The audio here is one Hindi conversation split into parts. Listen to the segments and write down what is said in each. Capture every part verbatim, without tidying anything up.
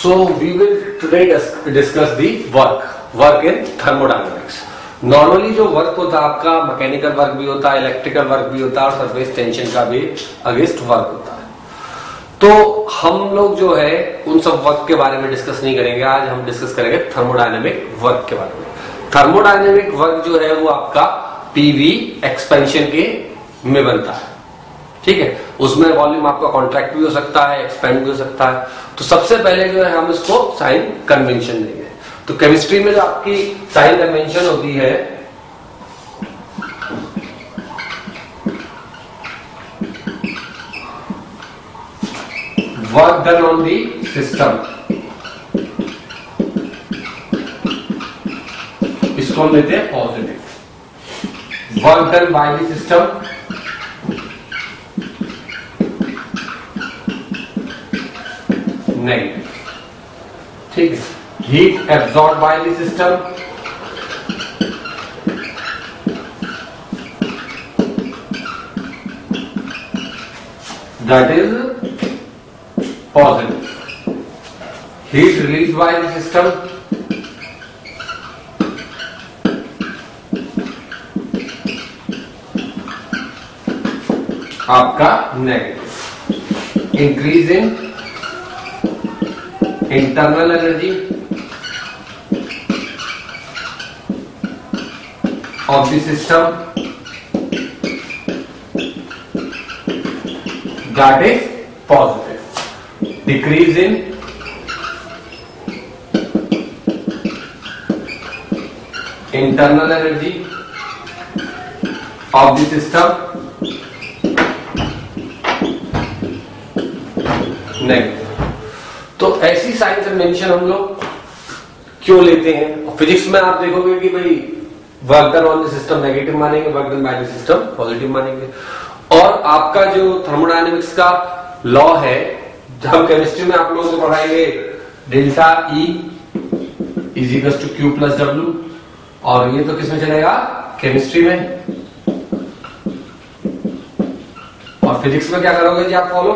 So we will today discuss the work work in thermodynamics. Normally जो वर्क होता है आपका मैकेनिकल वर्क भी होता है, इलेक्ट्रिकल वर्क भी होता है और सरफेस टेंशन का भी अगेंस्ट वर्क होता है। तो हम लोग जो है उन सब वर्क के बारे में डिस्कस नहीं करेंगे। आज हम डिस्कस करेंगे थर्मोडायनेमिक वर्क के बारे में। थर्मोडायनेमिक वर्क जो है वो आपका पीवी एक्सपेंशन के में बनता है, ठीक है। उसमें वॉल्यूम आपका कॉन्ट्रैक्ट भी हो सकता है, एक्सपेंड भी हो सकता है। तो सबसे पहले जो है हम इसको साइन कन्वेंशन देंगे। तो केमिस्ट्री में जो आपकी साइन कन्वेंशन होती है work done on the system, इसको हम लेते हैं positive. Work done by the system negative, ठीक है। Heat absorb by the system that is positive. Heat release by the system आपका negative. Increase in internal energy of the system that is positive. Decrease in internal energy of the system negative. तो ऐसी साइन कन्वेंशन हम लोग क्यों लेते हैं? फिजिक्स में आप देखोगे कि भाई work done on the system negative मानेंगे, work done by the system positive मानेंगे। और आपका जो थर्मोडायनेमिक्स का लॉ है, हम केमिस्ट्री में आप लोगों को पढ़ाएंगे delta E is equal to Q plus W. और ये तो किसमें चलेगा? केमिस्ट्री में। और फिजिक्स में क्या करोगे जी आप follow?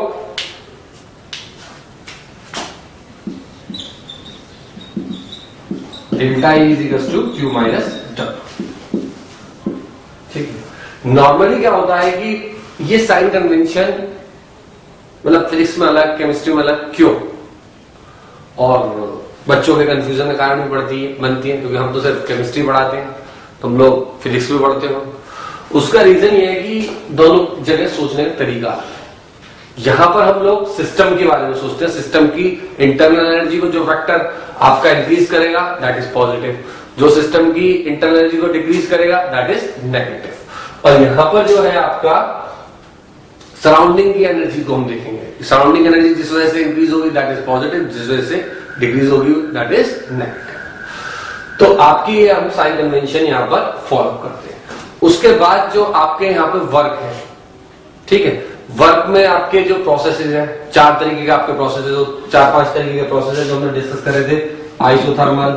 Delta E is equal to Q minus W, ठीक है। नॉर्मली क्या होता है कि ये साइन कन्वेंशन मतलब फिजिक्स में अलग, केमिस्ट्री में अलग क्यों? और बच्चों के कंफ्यूजन का कारण भी बढ़ती है बनती है, क्योंकि हम तो सिर्फ केमिस्ट्री पढ़ाते हैं, तुम लोग फिजिक्स भी पढ़ते हो। उसका रीजन ये है कि दोनों जगह सोचने का तरीका है। यहां पर हम लोग सिस्टम के बारे में सोचते हैं। सिस्टम की इंटरनल एनर्जी को जो फैक्टर आपका इंक्रीज करेगा दैट इज पॉजिटिव, जो सिस्टम की इंटरनल एनर्जी को डिक्रीज करेगा दैट इज नेगेटिव। और यहां पर जो है आपका सराउंडिंग की एनर्जी को हम देखेंगे। सराउंडिंग एनर्जी जिस वजह से इंक्रीज होगी दैट इज पॉजिटिव, जिस वजह से डिक्रीज होगी दैट इज नेगेटिव। तो आपकी ये हम साइन कन्वेंशन यहां पर फॉलो करते हैं। उसके बाद जो आपके यहाँ पे वर्क है, ठीक है, वर्क में आपके जो प्रोसेसेस हैं, चार तरीके के आपके प्रोसेसेस, चार पांच तरीके के प्रोसेसेस जो हमने डिस्कस करे थे। आइसोथर्मल,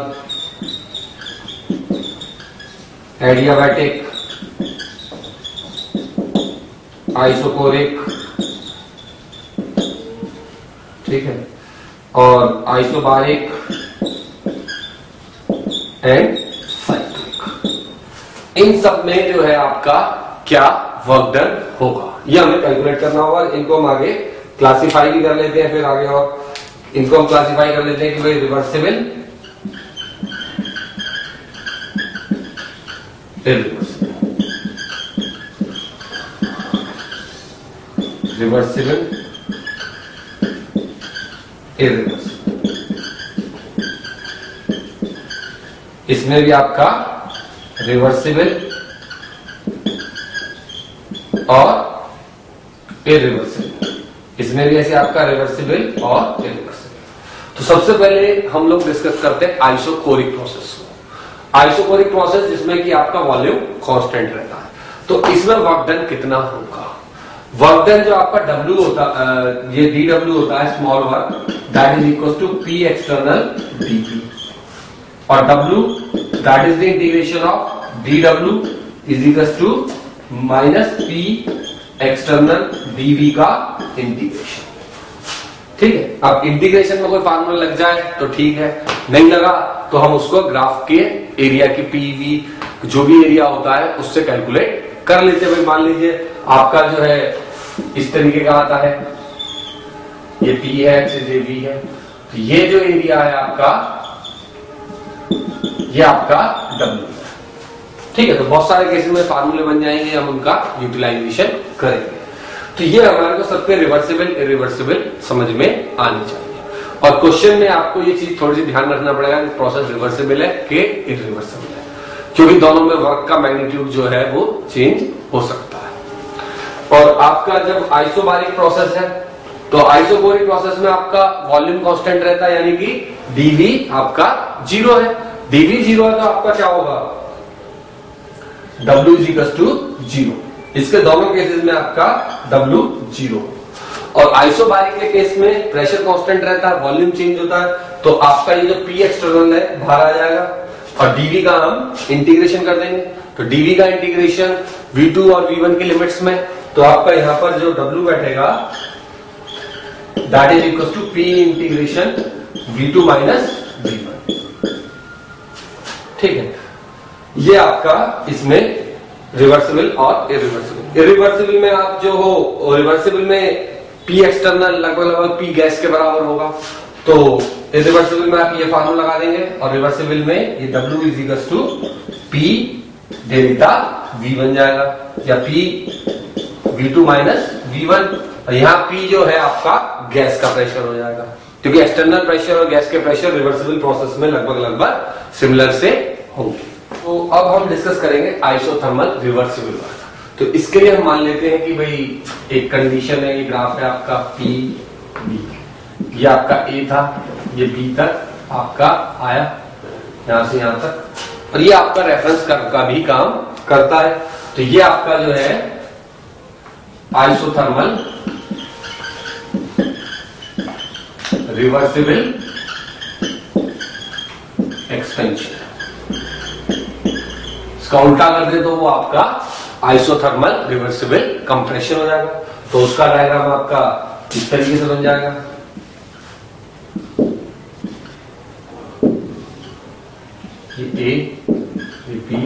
एडियाबैटिक, आइसोकोरिक, ठीक है, और आइसोबारिक एंड साइक्लिक। इन सब में जो है आपका क्या वर्क डन होगा ये हमें कैलकुलेट करना होगा। इनको हम आगे क्लासिफाई भी कर लेते हैं, फिर आगे और इनको हम क्लासिफाई कर लेते हैं कि भाई रिवर्सिबल, इरिवर्सिबल, रिवर्सिबल, इरिवर्सिबल। इसमें भी आपका रिवर्सिबल और इरिवर्सिबल, इसमें भी ऐसे आपका रिवर्सिबल और इरिवर्सिबल। तो सबसे पहले हम लोग डिस्कस करते हैं आइसोकोरिक प्रोसेस को। आइसोकोरिक प्रोसेस जिसमें कि आपका वॉल्यूम कांस्टेंट रहता है। तो इसमें वर्क डन कितना होगा? वर्क डन जो आपका डब्ल्यू होता है, ये डी डब्ल्यू होता है, small work, that is equal to P external DP. और W that is the integration of D W is equal to minus P external DV का इंटीग्रेशन, ठीक है, अब इंटीग्रेशन में कोई फार्मूला लग जाए तो ठीक है, नहीं लगा तो हम उसको ग्राफ के एरिया की पीवी जो भी एरिया होता है उससे कैलकुलेट कर लेते हैं। भाई मान लीजिए आपका जो है इस तरीके का आता है, ये पी है, ये वी है, तो ये जो एरिया है आपका, ये आपका डब्ल्यू है। ठीक है, तो बहुत सारे केसेस में फार्मूले बन जाएंगे, हम उनका यूटिलाइजेशन करेंगे। तो ये हमारे को सबके रिवर्सिबल इरिवर्सिबल समझ में आनी चाहिए। और क्वेश्चन में आपको ये चीज थोड़ी सी ध्यान रखना पड़ेगा कि प्रोसेस रिवर्सिबल है कि इरिवर्सिबल है, क्योंकि दोनों में वर्क का मैग्नीट्यूड जो है वो चेंज हो सकता है। और आपका जब आइसोबारिक प्रोसेस है तो आइसोबारिक प्रोसेस में आपका वॉल्यूम कांस्टेंट रहता है, यानी कि डीवी आपका जीरो है। डीवी जीरो है तो आपका क्या होगा, W is equal to zero. इसके दोनों केसेस में आपका डब्ल्यू जीरो। और आइसोबारिक के केस में प्रेशर कांस्टेंट रहता है, वॉल्यूम चेंज होता है, तो आपका ये जो पी एक्सटर्नल है बाहर आ जाएगा और डीवी का हम इंटीग्रेशन कर देंगे। तो डीवी का इंटीग्रेशन वी टू और वी वन की लिमिट्स में, तो आपका यहां पर जो डब्ल्यू बैठेगा that is equal to P integration V two minus V one. ठीक है, ये आपका इसमें रिवर्सिबल और इरिवर्सिबल। इरिवर्सिबल में आप जो हो, रिवर्सिबल में पी एक्सटर्नल लगभग लगभग पी गैस के बराबर होगा, तो इरिवर्सिबल में आप ये फार्मूला लगा देंगे, और रिवर्सिबल में ये W is equal to P delta V बन जाएगा, या P V two minus V one. और यहाँ पी जो है आपका गैस का प्रेशर हो जाएगा, क्योंकि एक्सटर्नल प्रेशर और गैस के प्रेशर रिवर्सिबल प्रोसेस में लगभग लगभग सिमिलर से होंगे। तो अब हम डिस्कस करेंगे आइसोथर्मल रिवर्सिबल वर्क। तो इसके लिए हम मान लेते हैं कि भाई एक कंडीशन है, ये ग्राफ है आपका पी बी, ये आपका ए था, ये बी तक आपका आया, यहां से यहां तक, और ये आपका रेफरेंस कर्व का भी काम करता है। तो ये आपका जो है आइसोथर्मल रिवर्सिबल एक्सपेंशन। इसका उल्टा कर दे तो वो आपका आइसोथर्मल रिवर्सिबल कंप्रेशन हो जाएगा। तो उसका डायग्राम आपका इस तरीके से बन जाएगा। ये ए, ये बी,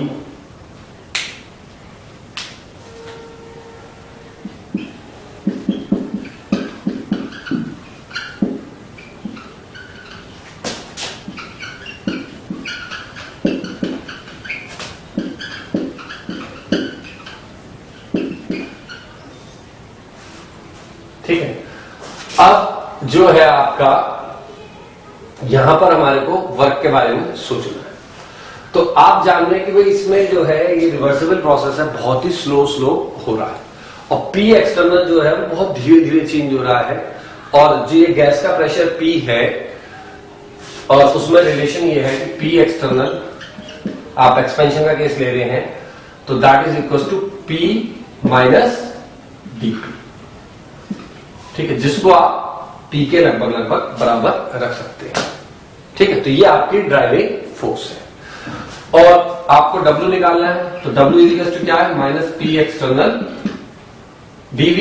ठीक है। अब जो है आपका यहां पर हमारे को वर्क के बारे में सोचना है। तो आप जान रहे हैं कि भाई इसमें जो है ये रिवर्सिबल प्रोसेस है, बहुत ही स्लो स्लो हो रहा है, और पी एक्सटर्नल जो है वो बहुत धीरे धीरे चेंज हो रहा है। और जो ये गैस का प्रेशर पी है, और उसमें रिलेशन ये है कि पी एक्सटर्नल, आप एक्सपेंशन का केस ले रहे हैं, तो that is equal to P minus D P. ठीक है, जिसको आप पी के लगभग लगभग बराबर रख सकते हैं। ठीक है, तो ये आपकी ड्राइविंग फोर्स है। और आपको डब्ल्यू निकालना है, तो डब्ल्यू इज इक्वल टू क्या है, माइनस पी एक्सटर्नल डीवी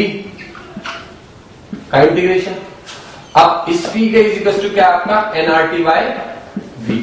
का इंटीग्रेशन। अब इस पी के इज इक्वल टू क्या आपका एनआरटी बाय वी,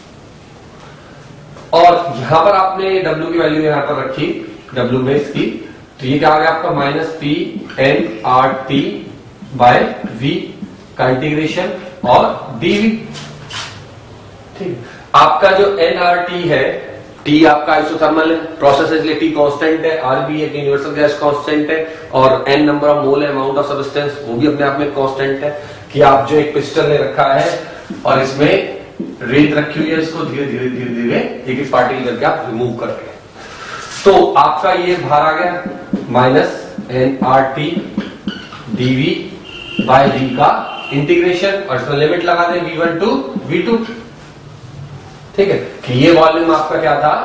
और यहां पर आपने डब्ल्यू की वैल्यू यहां पर रखी, डब्ल्यू में इसकी, तो ये क्या आ गया आपका minus P N R T by V का इंटीग्रेशन और डीवी। ठीक, आपका जो एनआरटी है, टी आपका आइसोथर्मल है, प्रोसेस इसलिए टी कांस्टेंट है, आर भी एक यूनिवर्सल गैस कांस्टेंट है, और एन नंबर ऑफ मोल है, अमाउंट ऑफ सब्सटेंस, वो भी अपने आप में कांस्टेंट है। कि आप जो एक पिस्टल ले रखा है और इसमें रेत रखी हुई है, इसको धीरे धीरे धीरे धीरे एक एक पार्टिकल करके आप रिमूव कर रहे हैं, तो आपका ये बाहर आ गया minus N R T DV by V का इंटीग्रेशन, और इसमें लिमिट लगा दें V one to V two. ठीक है, कि ये वॉल्यूम आपका क्या था,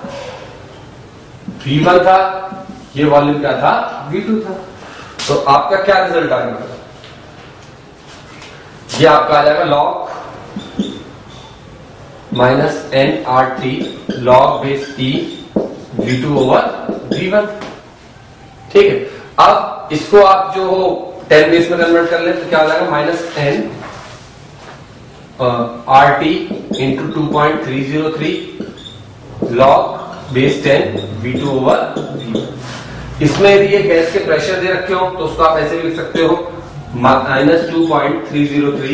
वी वन था, ये वॉल्यूम क्या था, वी टू था। तो आपका क्या रिजल्ट आएगा, ये आपका आ जाएगा log minus N R T log base E V two over V one. ठीक है, अब इसको आप जो हो टेन बेस में कन्वर्ट कर ले तो क्या हो जाएगा minus ten R T into two point three zero three log base ten V two over V. इसमें यदि ये गैस के प्रेशर दे रखे हो तो उसको आप ऐसे भी लिख सकते हो minus two point three zero three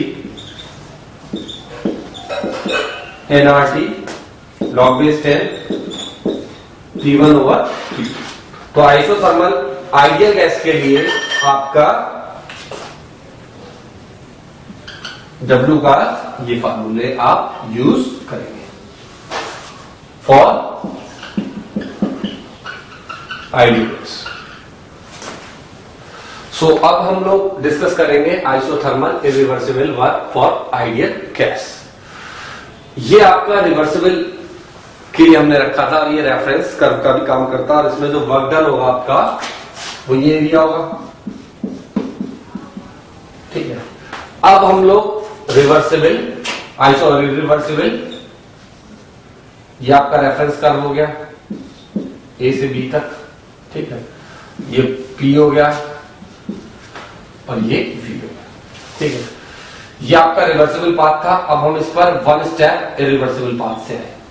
N R T log base ten V one over V. तो आइसोथर्मल आइडियल गैस के लिए आपका W का ये फार्मूले आप यूज करेंगे फॉर आइडियल गैस। सो अब हम लोग डिस्कस करेंगे isothermal irreversible work for ideal gas. ये आपका रिवर्सिबल के लिए हमने रखा था और ये रेफरेंस कर्व का भी काम करता है और इसमें जो वर्क डन होगा आपका वो ये एरिया होगा। ठीक है, अब हम लोग रिवर्सिबल आइसो रिवर्सिबल, ये आपका रेफरेंस कर्व हो गया ए से बी तक। ठीक है, ये P हो गया और ये V हो गया। ठीक है, ये आपका रिवर्सिबल पाथ था। अब हम इस पर वन स्टेप इरिवर्सिबल पाथ से आए।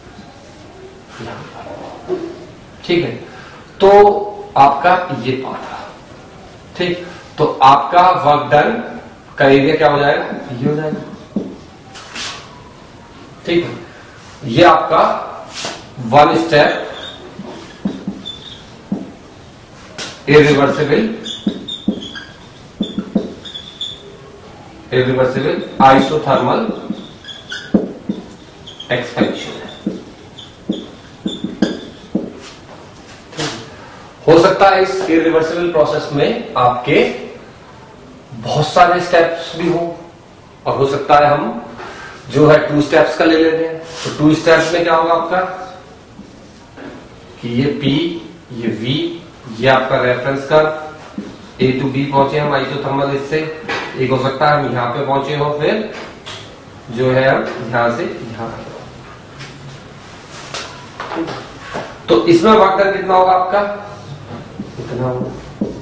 ठीक है, तो आपका ये पाथ था। ठीक, तो आपका वर्क डन का एरिया क्या हो जाएगा, ये हो जाएगा। ठीक है, ये आपका one step irreversible irreversible isothermal expansion है। हो सकता है इस इरिवर्सिबल प्रोसेस में आपके बहुत सारे स्टेप्स भी हो और हो सकता है हम जो है टू स्टेप्स का ले लेते हैं। तो टू स्टेप्स में क्या होगा आपका कि ये P, ये V, ये आपका reference curve A to B पहुंचे हम आइसोथर्मल इससे। एक हो सकता है हम यहां पे पहुंचे हो, फिर जो है हम यहां से यहां। तो इसमें वर्क डन कितना होगा आपका, इतना होगा।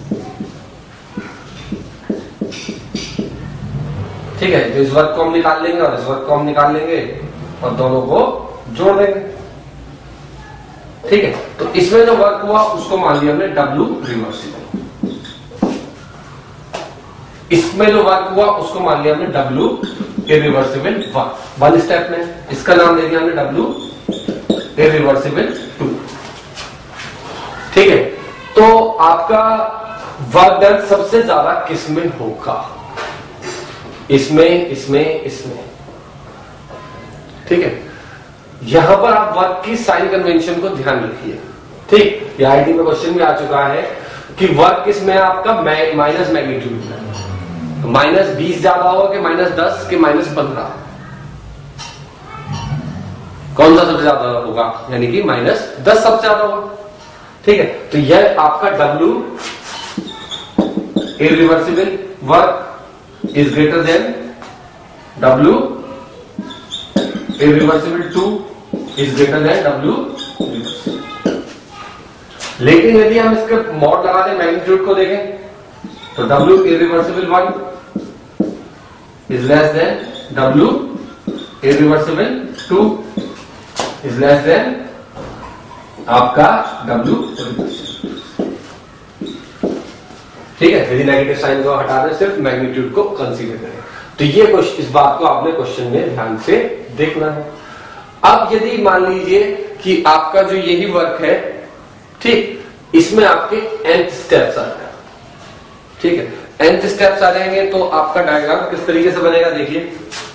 ठीक है, तो इस वर्क को हम निकाल लेंगे और इस वर्क को हम निकाल लेंगे और दोनों को जोड़ देंगे। ठीक है, तो इसमें जो वर्क हुआ उसको मान लिया हमने W रिवर्सिबल। इसमें जो वर्क हुआ उसको मान लिया हमने W irreversible work. One step में इसका नाम दे दिया हमने W इरिवर्सिबल टू। ठीक है, तो आपका वर्क डन सबसे ज्यादा किस में होगा, इसमें इसमें इसमें। ठीक है, यहां पर आप वर्क की साइन कन्वेंशन को ध्यान रखिए। ठीक, ये आईटी में क्वेश्चन भी आ चुका है कि वर्क किसमें आपका माइनस मैग्नीट्यूड में, तो माइनस बीस ज्यादा होगा कि माइनस दस के माइनस पंद्रह, कौन सा सबसे ज्यादा होगा, यानी कि माइनस दस सबसे ज्यादा होगा। ठीक है, तो यह आपका W irreversible work is greater than W irreversible two is greater than W reversible। लेकिन यदि हम इसके मॉड लगा दें, मैग्नीट्यूड को देखें तो W irreversible one is less than W irreversible two is less than आपका W reversible। ठीक है, यदि नेगेटिव साइन को हटा दें, सिर्फ मैग्नीट्यूड को कंसीडर करें। तो ये क्वेश्चन, इस बात को आपने क्वेश्चन में ध्यान से देखना है। अब यदि मान लीजिए कि आपका जो यही वर्क है, ठीक, इसमें आपके nth स्टेप्स आ जाए। ठीक है, nth स्टेप्स आ जाएंगे तो आपका डायग्राम किस तरीके से बनेगा देखिए।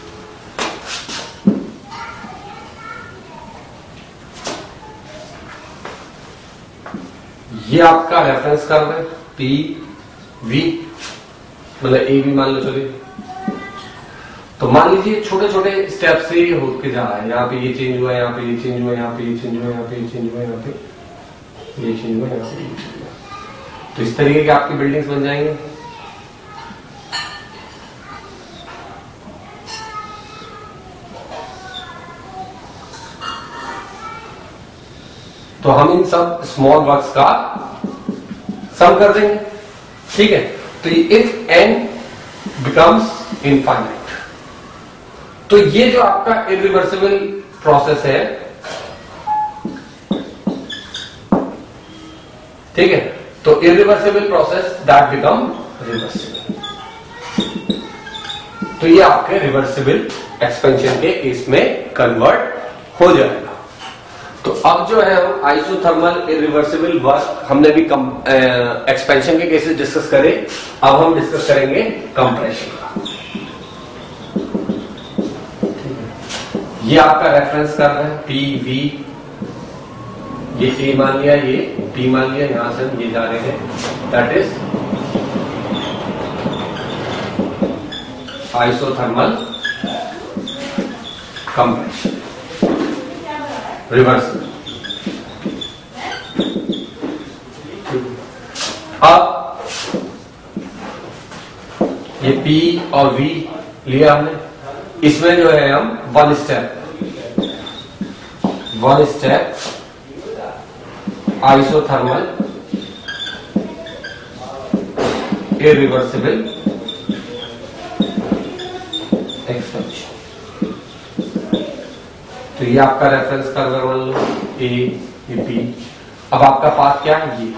ये आपका रेफरेंस कर्व है P V, मतलब ए भी मान लो। चलिए, तो मान लीजिए छोटे छोटे स्टेप से ये होके जा रहा है। यहाँ पे ये चेंज हुआ, यहाँ पे ये चेंज हुआ, यहाँ पे ये चेंज हुआ, यहाँ पे ये चेंज हुआ, यहाँ पे ये चेंज हुआ, यहाँ पे ये चेंज हुआ। तो इस तरीके की आपकी बिल्डिंग्स बन जाएंगे। तो हम इन सब स्मॉल वर्क्स का सम कर देंगे। ठीक है, तो इफ एन बिकम्स इनफाइनाइट, तो ये जो आपका इरिवर्सिबल प्रोसेस है, ठीक है, तो irreversible process that become reversible, तो ये आपके रिवर्सिबल एक्सपेंशन के केस में कन्वर्ट हो जाएगा। तो अब जो है हम आइसोथर्मल इरिवर्सिबल वर्क हमने भी एक्सपेंशन के केसेस डिस्कस करे, अब हम डिस्कस करेंगे कंप्रेशन का। ये आपका रेफरेंस कर रहे हैं पी वी, ये ए मान लिया, ये पी मान लिया, यहां से हम ये जा रहे हैं, that is isothermal compression reversible. अब ये P और V लिया हमने, इसमें जो है हम one step one step isothermal irreversible expansion, तो ये आपका रेफरेंस कर्व मान लो ए, ये बी। अब आपका पाथ क्या है, ये,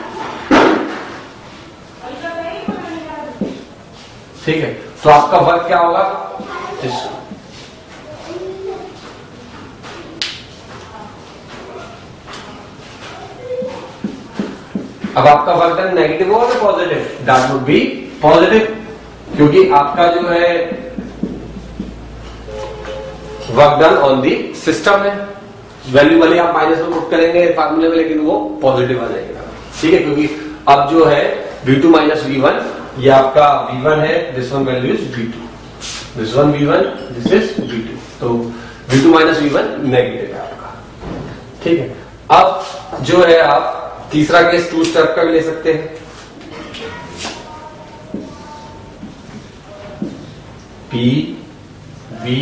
ठीक है, तो आपका वर्क क्या होगा, अब आपका वर्क डन नेगेटिव होगा तो positive, that would be positive, क्योंकि आपका जो है work done on the system है, वैल्यू भले आप माइनस में पुट करेंगे फार्मूले में, लेकिन वो पॉजिटिव आ जाएगा, ठीक है, क्योंकि अब जो है V two minus V one, ये आपका वी वन है, this one value is V two, this one V one, this is V two, तो V two minus V one negative है आपका, ठीक है। अब जो है आप तीसरा केस टू स्टेप का भी ले सकते हैं, पी वी,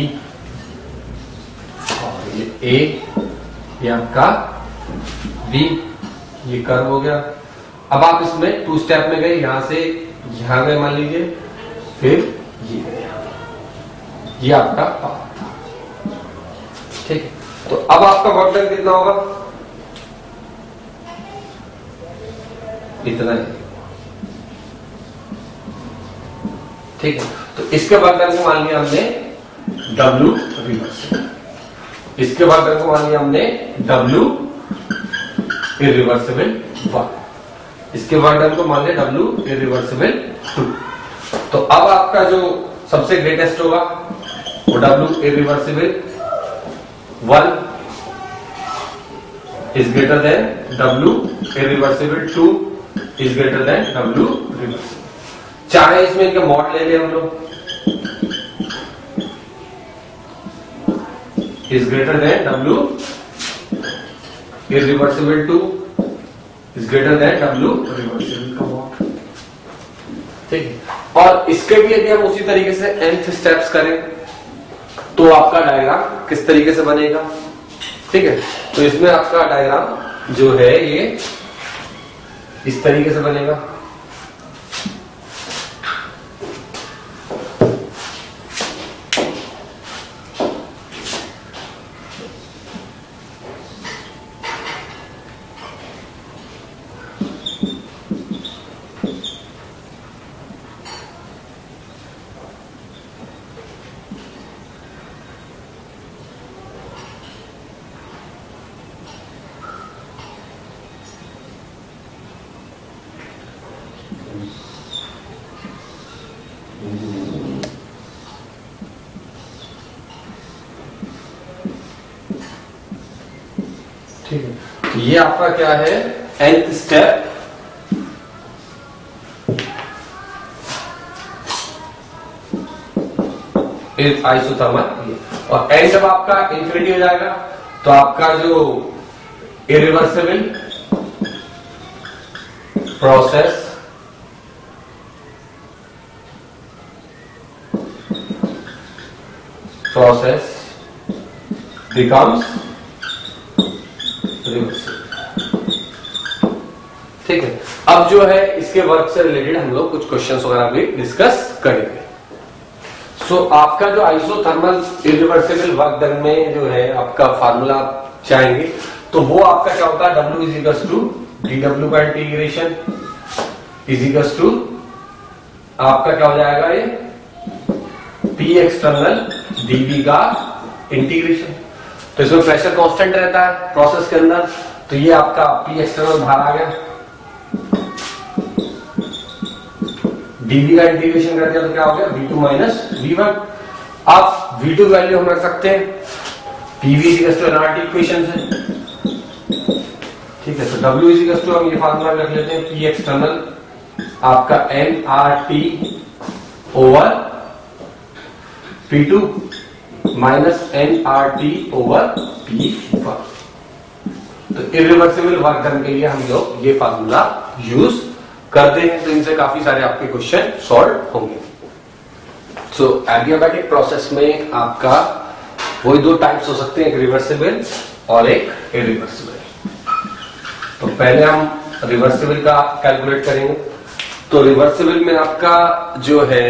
ये ए, ये आपका बी, ये कर्व हो गया। अब आप इसमें टू स्टेप में गए, यहां से यहां गए मान लीजिए, फिर ये ये आपका पाथ था, ठीक है। तो अब आपका वर्क डन कितना होगा, इतना ही, ठीक है। तो इसके वर्क डन को मान लिया हमने W रिवर्सिबल, इसके वर्क डन को मान लिया हमने W इरिवर्सिबल वन, इसके वर्क डन को मान लिया W इरिवर्सिबल टू। तो अब आपका जो सबसे ग्रेटेस्ट होगा वो W irreversible one is greater than W irreversible two is greater than W reversible. चाहे इसमें इनके मॉड ले लें हम लोग, is greater than W irreversible two is greater than W reversible का मॉड, ठीक है। और इसके भी यदि हम उसी तरीके से nth स्टेप्स करें तो आपका डायग्राम किस तरीके से बनेगा, ठीक है। तो इसमें आपका डायग्राम जो है ये इस तरीके से बनेगा, ठीक है। तो ये आपका क्या है, nth स्टेप इज आइसोथर्मल, और एंड जब आपका इंफिनिटी हो जाएगा तो आपका जो irreversible process process becomes reversible, ठीक है, अब जो है इसके वर्क से रिलेटेड हम लोग कुछ क्वेश्चंस वगैरह भी डिस्कस करेंगे। सो so, आपका जो आइसोथर्मल इरिवर्सिबल वर्क डन में जो है आपका फार्मूला चाहेंगे, तो वो आपका क्या होता है, W is equal to D W का इंटीग्रेशन इज इक्वल टू आपका क्या हो जाएगा, ये P एक्सटर्नल dV का इंटीग्रेशन। तो इसमें प्रेशर कांस्टेंट रहता है प्रोसेस के अंदर, तो ये आपका P एक्सटर्नल बाहर आ गया, dV का इंटीग्रेशन कर दिया तो क्या हो गया, V two minus V one. आप V टू वैल्यू हम रख सकते हैं P V is to NRT equation से, ठीक है। तो W इज इक्वल टू हम ये फार्मूला रख लेते हैं, P एक्सटर्नल आपका N R T over P two minus N R T over P one. तो इरिवर्सिबल वर्क डन के लिए हम लोग ये फार्मूला यूज करते हैं, तो इनसे काफी सारे आपके क्वेश्चन सॉल्व होंगे। सो एडियाबैटिक प्रोसेस में आपका वही दो टाइप्स हो सकते हैं, एक रिवर्सिबल और एक इरिवर्सिबल। तो पहले हम रिवर्सिबल का कैलकुलेट करेंगे। तो रिवर्सिबल में आपका जो है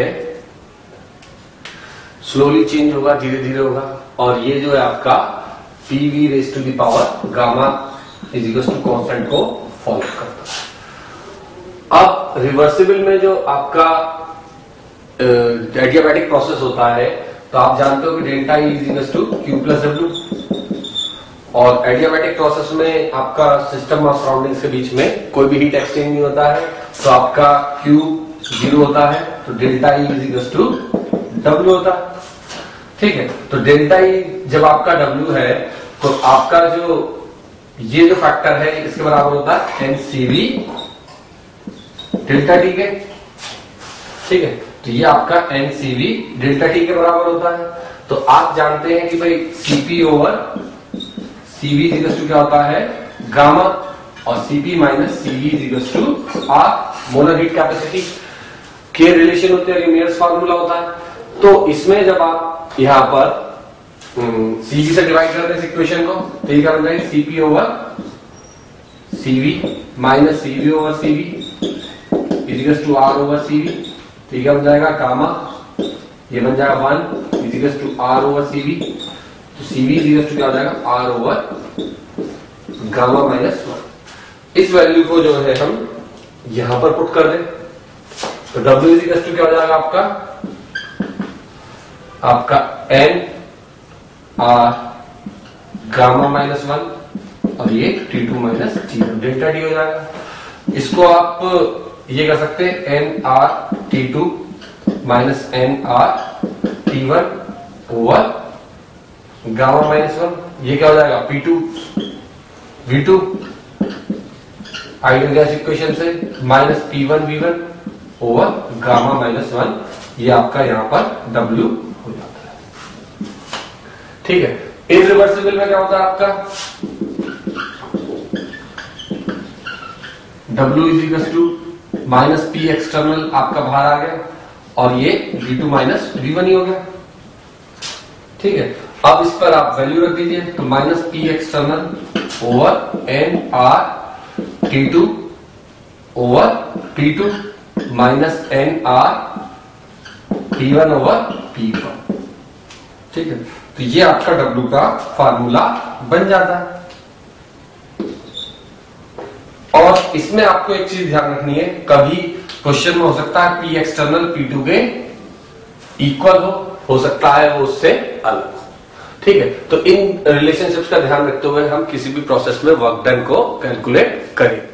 स्लोली चेंज होगा, धीरे धीरे होगा, और ये जो है आपका P V raise to the power gamma is equal to constant को फॉलो करता है। अब रिवर्सिबल में जो आपका एडियाबैटिक प्रोसेस होता है, तो आप जानते हो कि delta E is equal to Q plus W, और एडियाबैटिक प्रोसेस में आपका सिस्टम ऑफ सराउंडिंग्स के बीच में कोई भी हीट एक्सचेंज नहीं होता है, तो आपका Q जीरो होता है, तो delta E is equal to W होता है, ठीक है। तो डेल्टा ई जब आपका W है, तो आपका जो ये जो फैक्टर है इसके बराबर होता है एनसीवी डेल्टा टी के, ठीक है। तो ये आपका एनसीवी डेल्टा टी के बराबर होता है। तो आप जानते हैं कि भाई CP over CV is to क्या होता है, गामा, और CP minus CV is to R molar heat capacity के रिलेशन होते हैं, रीमेयर्स फार्मूला होता है। तो इसमें जब आप यहां पर सीवी से डिवाइड करते हैं इक्वेशन को, तो ये क्या बन जाएगा, CP over CV minus CV over CV equals to R over CV, तो क्या बन जाएगा, गामा, ये बन जाएगा one equals to R over CV, तो सीवी इजिकल्स टू क्या हो जाएगा, R over gamma minus one. इस वैल्यू को जो है हम यहां पर पुट कर दें, तो W इजिकल्स टू क्या हो जाएगा आपका आपका N R gamma minus one, और ये T two minus T one delta T हो जाएगा। इसको आप ये कर सकते हैं N R T two minus N R T one over gamma minus one, ये क्या हो जाएगा, P two V two ideal gas equation से minus P one V one over gamma minus one, ये आपका यहां पर W हो जाता है, ठीक है। इरिवर्सिबल में क्या होता है आपका W is equal to minus P external आपका बाहर आ गया, और ये V two minus V one ही हो गया, ठीक है। अब इस पर आप वैल्यू रख दीजिए, तो minus P external over N R T two over P two minus N R P one over P one, ठीक है। तो ये आपका W का फार्मूला बन जाता है। और इसमें आपको एक चीज ध्यान रखनी है, कभी क्वेश्चन में हो सकता है P एक्सटर्नल P टू के इक्वल हो हो सकता है वो उससे अलग हो, ठीक है। तो इन रिलेशनशिप्स का ध्यान रखते हुए हम किसी भी प्रोसेस में वर्क डन को कैलकुलेट करेंगे।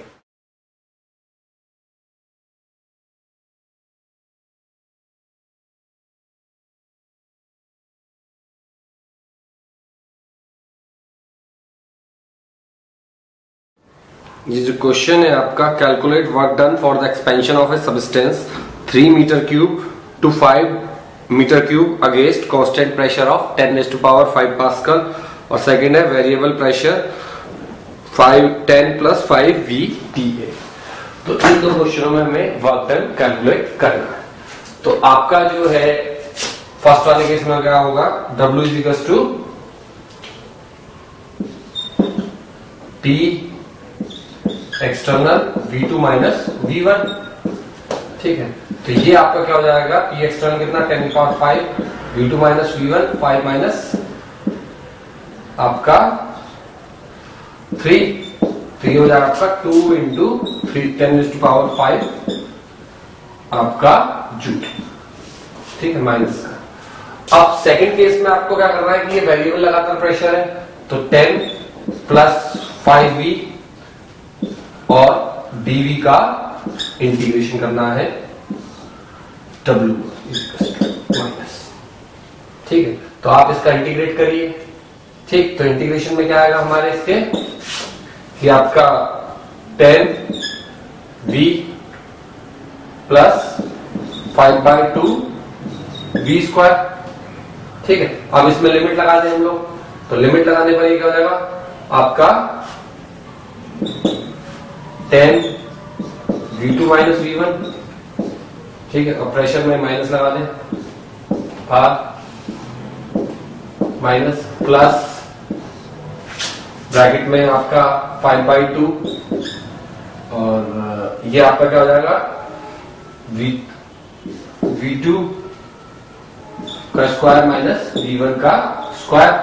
ये जो क्वेश्चन है आपका, calculate work done for the expansion of a substance three metre cube to five metre cube against constant pressure of ten raise to power five pascal, और सेकंड है variable pressure five ten plus five V P A. तो इन दो क्वेश्चनों में हमें वर्क डन कैलकुलेट करना है। तो आपका जो है फर्स्ट वाले केस में क्या होगा, W is equal to P external V two minus V one. ठीक है, तो ये आपका क्या हो जाएगा, पी एक्सटर्नल कितना टेन की power five, V two minus V one five minus आपका थ्री, थ्री हो जाएगा आपका two into three ten to power five आपका जूल। ठीक है, माइनस का। अब सेकंड केस में आपको क्या करना है कि ये वेरिएबल लगातार प्रेशर है, तो टेन प्लस फाइव वी और डीवी का इंटीग्रेशन करना है डब्ल्यू माइनस। ठीक है, तो आप इसका इंटीग्रेट करिए। ठीक, तो इंटीग्रेशन में क्या आएगा हमारे इसके कि आपका ten V plus five by two V square. ठीक है, अब इसमें लिमिट लगा दें हम लोग, तो लिमिट लगाने पर ये क्या हो जाएगा आपका ten V two minus V one. ठीक है, अब प्रेशर में माइनस लगा दें, आर माइनस प्लस ब्रैकेट में आपका फाइव बाई टू और ये आपका क्या हो जाएगा वी वी टू का स्क्वायर माइनस वी वन का स्क्वायर।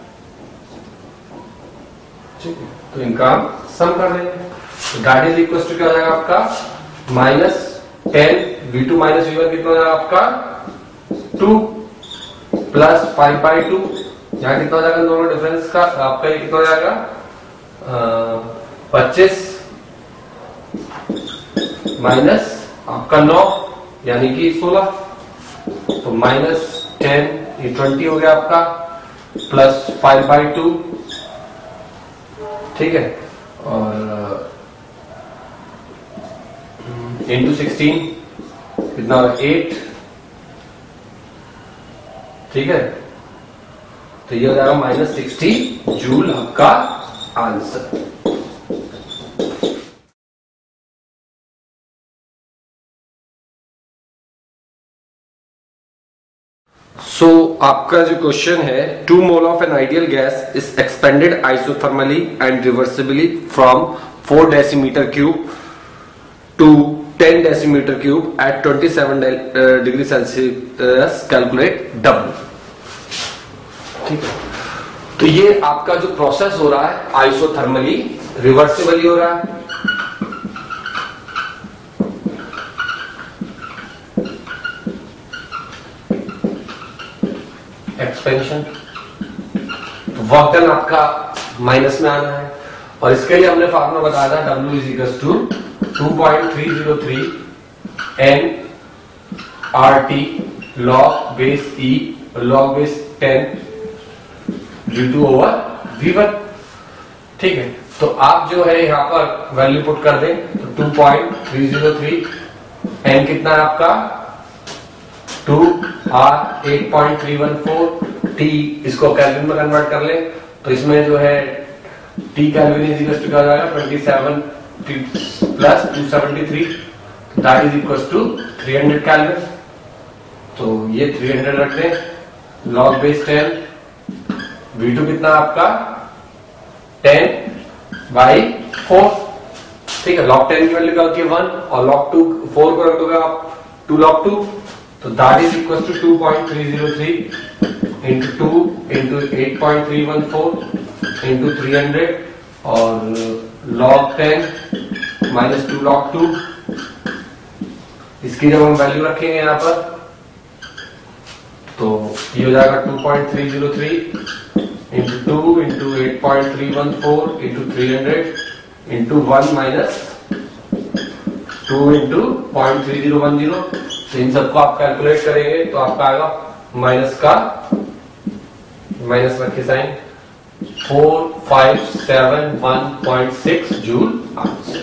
ठीक है, तो इनका हम सम कर देंगे, तो दैट इज इक्वल टू क्या हो जाएगा आपका minus ten V two minus V one कितना हो जाएगा आपका two plus five by two, यहाँ कितना हो जाएगा दोनों डिफरेंस का आपका ये कितना हो जाएगा पच्चीस माइनस आपका नौ यानी कि सोलह, तो माइनस टेन ये ट्वेंटी हो गया आपका प्लस फाइव बाई टू। ठीक है, और इंटू सिक्सटीन कितना होगा एट। ठीक है, तो ये हो जाएगा माइनस सिक्सटी जूल आपका आंसर। सो so, आपका जो क्वेश्चन है, two mole of an ideal gas is expanded isothermally and reversibly from four decimetre cube to ten decimetre cube at twenty seven degree Celsius, calculate W. ठीक है, तो ये आपका जो प्रोसेस हो रहा है आइसोथर्मली रिवर्सिबली हो रहा है। एक्सपेंशन, तो वर्क डन आपका माइनस में आना है, और इसके लिए हमने फार्मूला बताया था W is equal to two point three zero three N R T log base e log base ten V two over V one. ठीक है, तो आप जो है यहां पर वैल्यू पुट कर दें, तो two point three zero three, n कितना है आपका two, R eight point three one four, T इसको केल्विन में कन्वर्ट कर ले, तो इसमें जो है T kelvin is equal to क्या हो जाएगा twenty seven plus two seventy three, that is equal to three hundred kelvin. तो ये थ्री हंड्रेड रख दें, log base ten, V two कितना आपका टेन बाई फोर। ठीक है, लॉग टेन की वैल्यू क्या होती है वन, और लॉग टू फोर को रख दोगे आप टू लॉग टू, तो that is equal to two point three zero three into two into eight point three one four into three hundred, और log ten minus two log two, इसकी जब हम वैल्यू रखेंगे यहां पर, तो ये हो जाएगा two point three zero three into two into eight point three one four into three hundred into one minus two into point three zero one zero. तो इन सबको आप कैलकुलेट करेंगे तो आपका आएगा माइनस का माइनस रखे sign four five seven one point six joule answer.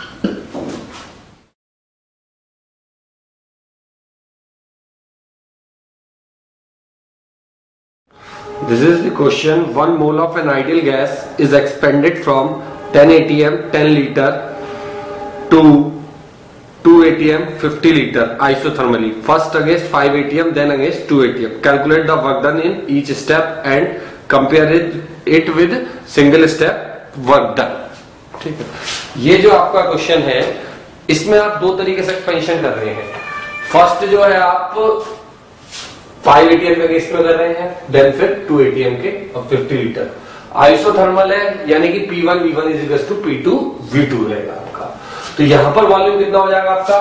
This is the question. One mole of an ideal gas is expended from ten A T M ten liter to two A T M fifty liter isothermally. First against five A T M, then against two A T M. Calculate the work done in each step and compare it, it with single step work done. ठीक है, ये जो आपका क्वेश्चन है इसमें आप दो तरीके से एक्सपेंशन कर रहे हैं। फर्स्ट जो है आप फाइव एटीएम के केस में कर रहे हैं, देन फिर टू एटीएम के और फिफ्टी लीटर। आइसोथर्मल है यानी कि P one V one is equal to P two V two रहेगा आपका। तो यहां पर वॉल्यूम कितना हो जाएगा आपका,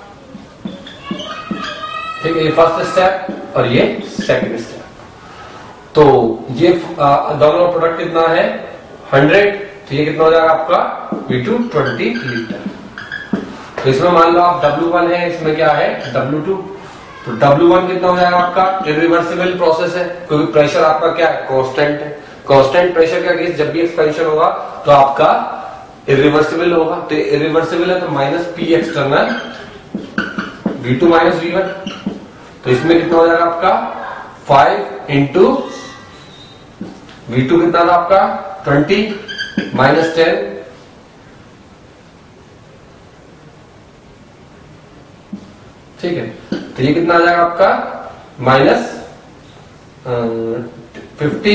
ठीक है, ये फर्स्ट स्टेप और ये सेकंड स्टेप। तो ये दोनों प्रोडक्ट कितना है हंड्रेड, तो ये कितना हो जाएगा आपका वी टू ट्वेंटी लीटर। तो इसमें मान लो आप डब्ल्यू वन है, इसमें क्या है डब्ल्यू टू। तो डब्ल्यू वन कितना हो जाएगा आपका, इरिवर्सिबल प्रोसेस है क्योंकि प्रेशर आपका क्या है कांस्टेंट है। कांस्टेंट प्रेशर का केस जब भी एक्सपेंशन होगा तो आपका इरिवर्सिबल होगा। तो इरिवर्सिबल है तो minus P external V two minus V one. तो इसमें कितना हो जाएगा आपका फाइव इंटू वी टू कितना था आपका ट्वेंटी माइनस टेन, ठीक है। तो ये कितना आ जाएगा आपका माइनस फिफ्टी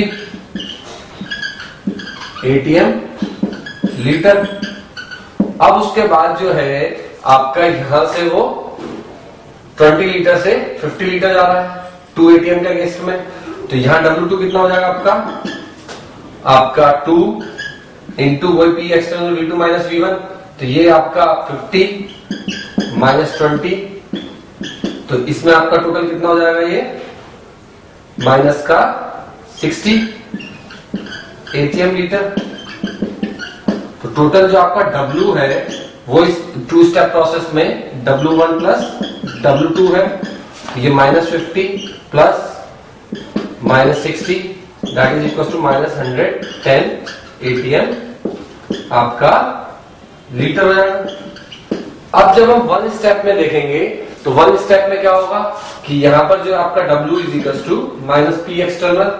एटीएम लीटर। अब उसके बाद जो है आपका यहां से वो ट्वेंटी लीटर से फिफ्टी लीटर जा रहा है टू एटीएम का केस में। तो यहां डब्ल्यू टू कितना हो जाएगा आपका आपका टू इंटू वही P external V two minus V one. तो ये आपका फिफ्टी माइनस ट्वेंटी, तो इसमें आपका टोटल कितना हो जाएगा ये माइनस का सिक्सटी एटीएम लीटर। तो टोटल जो आपका डब्ल्यू है वो इस टू स्टेप प्रोसेस में W one plus W two है। ये minus fifty plus minus sixty that is equal to minus hundred ten ATM आपका लीटर हो जाएगा। अब जब हम वन स्टेप में देखेंगे तो वन स्टेप में क्या होगा कि यहां पर जो आपका W is equal to minus P external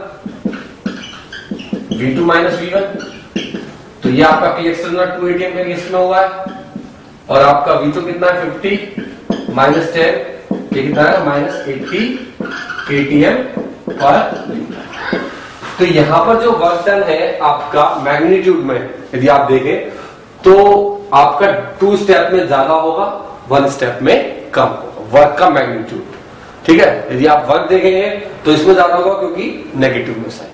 V two minus V one. तो ये आपका पी एक्सटर्नल टू एटीएम के केस में हुआ है और आपका वी टू कितना है फिफ्टी माइनस टेन, ये कितना है minus eighty ATM per litre. तो यहां पर जो वर्क डन है आपका मैग्नीट्यूड में यदि आप देखें तो आपका टू स्टेप में ज्यादा होगा, वन स्टेप में कम होगा वर्क का मैग्नीट्यूड, ठीक है। यदि आप वर्क देखेंगे तो इसमें ज्यादा होगा क्योंकि नेगेटिव में साइन।